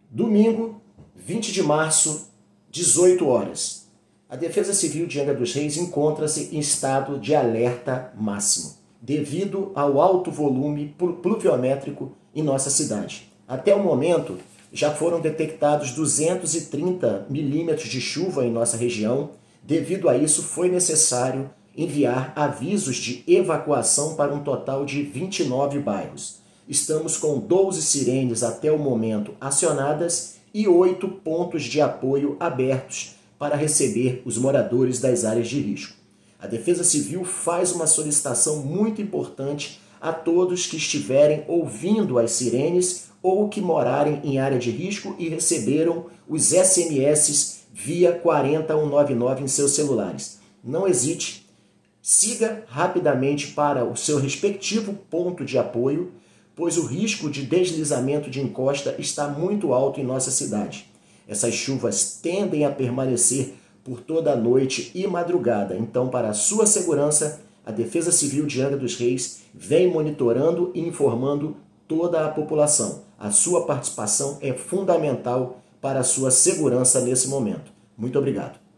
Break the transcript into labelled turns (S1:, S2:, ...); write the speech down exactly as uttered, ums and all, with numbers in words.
S1: Domingo, vinte de março, dezoito horas. A Defesa Civil de Angra dos Reis encontra-se em estado de alerta máximo, devido ao alto volume pluviométrico em nossa cidade. Até o momento, já foram detectados duzentos e trinta milímetros de chuva em nossa região. Devido a isso, foi necessário enviar avisos de evacuação para um total de vinte e nove bairros. Estamos com doze sirenes até o momento acionadas e oito pontos de apoio abertos para receber os moradores das áreas de risco. A Defesa Civil faz uma solicitação muito importante a todos que estiverem ouvindo as sirenes ou que morarem em área de risco e receberam os S M S via quarenta e cento e noventa e nove em seus celulares. Não hesite, siga rapidamente para o seu respectivo ponto de apoio, pois o risco de deslizamento de encosta está muito alto em nossa cidade. Essas chuvas tendem a permanecer por toda a noite e madrugada. Então, para a sua segurança, a Defesa Civil de Angra dos Reis vem monitorando e informando toda a população. A sua participação é fundamental para a sua segurança nesse momento. Muito obrigado.